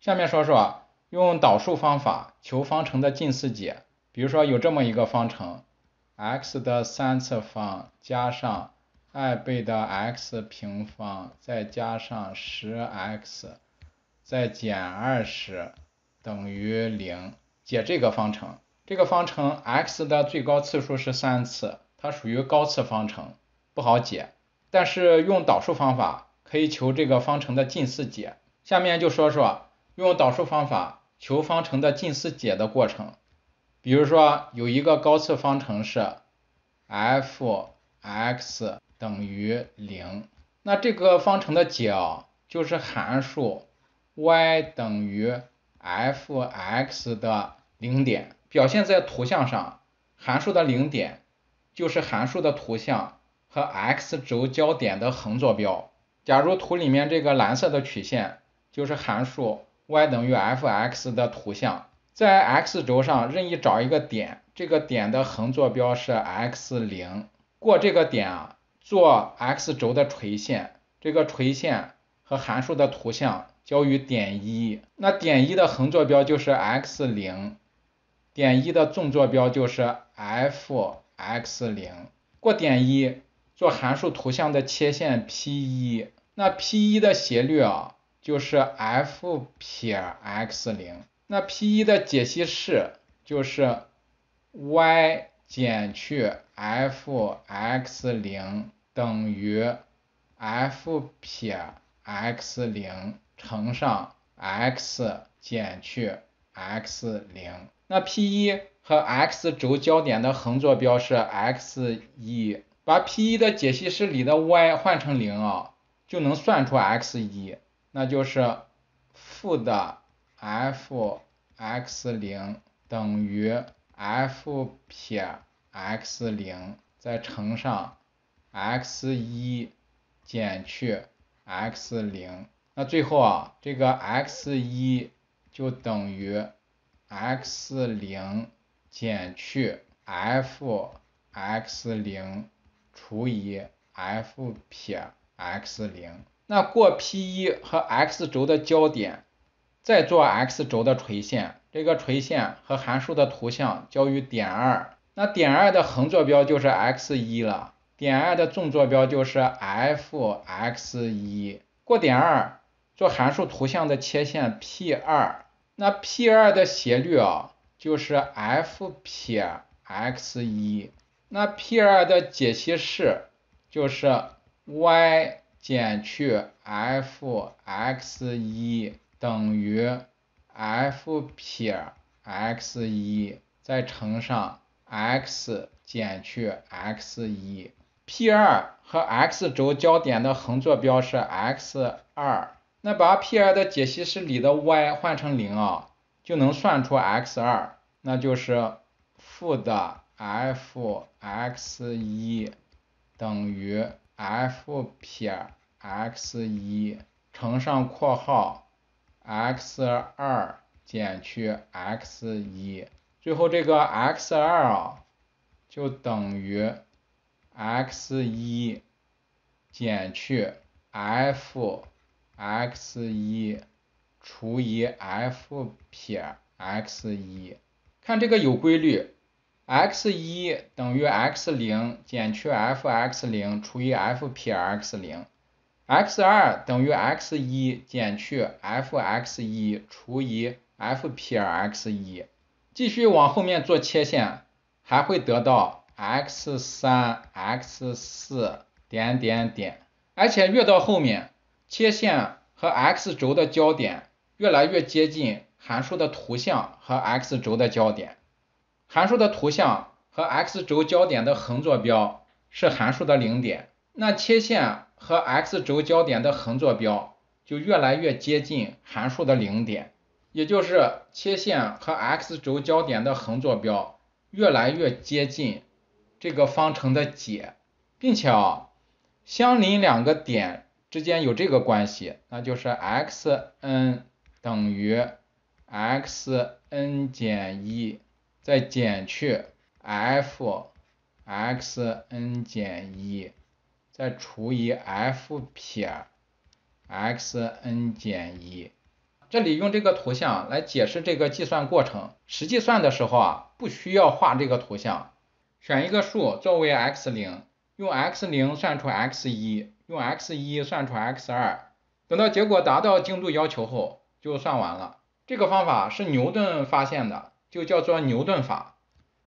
下面说说用导数方法求方程的近似解。比如说有这么一个方程 x 的3次方加上2倍的 x 平方再加上10x 再减20等于0。解这个方程。这个方程 x 的最高次数是3次，它属于高次方程，不好解。但是用导数方法可以求这个方程的近似解。下面就说说用导数方法求方程的近似解的过程。比如说有一个高次方程是 f(x) 等于0，那这个方程的解就是函数 y 等于 f(x) 的零点，表现在图像上，函数的零点就是函数的图像和 x 轴交点的横坐标。假如图里面这个蓝色的曲线就是函数 y 等于 f(x) 的图像，在 x 轴上任意找一个点，这个点的横坐标是 x0，过这个点做 x 轴的垂线，这个垂线和函数的图像交于点1，那点1的横坐标就是 x0，点1的纵坐标就是 f(x0)，过点1做函数图像的切线 P1，那 P1 的斜率就是 f'(x0)，那 P1 的解析式就是 y 减去 f(x0) 等于 f'(x0) 乘上 x 减去 x0。那 P1 和 x 轴交点的横坐标是 x1，把 P1 的解析式里的 y 换成0就能算出 x1，那就是负的 f(x0) 等于 f'(x0) 再乘上 x1 减去 x0，那最后这个 x1 就等于 x0 减去 f(x0) 除以 f'(x0)。那过 P1 和 x 轴的交点，再做 x 轴的垂线，这个垂线和函数的图像交于点2，那点2的横坐标就是 x1 了，点2的纵坐标就是 f(x1)，过点2做函数图像的切线 P2，那 P2 的斜率就是 f'(x1)，那 P2 的解析式就是 y 减去 f(x1) 等于 f'(x1) 再乘上 x 减去 x1。P2 和 x 轴交点的横坐标是 x2，那把 P2 的解析式里的 y 换成0就能算出 x2，那就是负的 f(x1) 等于 f'(x1) 乘上括号 x2 减去 x1，最后这个 x2就等于 x1 减去 f(x1) 除以 f'(x1). 看这个有规律， x1 等于 x0 减去 f(x0) 除以 f'(x0， x2 等于 x1 减去 f(x1) 除以 f'(x1). 继续往后面做切线，还会得到 x3 x4 点点点，而且越到后面，切线和 x 轴的交点越来越接近函数的图像和 x 轴的交点，函数的图像和 x 轴交点的横坐标是函数的零点，那切线和 x 轴交点的横坐标就越来越接近函数的零点，也就是切线和 x 轴交点的横坐标越来越接近这个方程的解，并且相邻两个点之间有这个关系，那就是 xn 等于 xn 减1再减去 f(xn 减1再除以 f'(xn 减1。 这里用这个图像来解释这个计算过程，实际算的时候啊，不需要画这个图像，选一个数作为 x0，用 x0 算出 x1，用 x1 算出 x2，等到结果达到精度要求后就算完了。这个方法是牛顿发现的，就叫做牛顿法。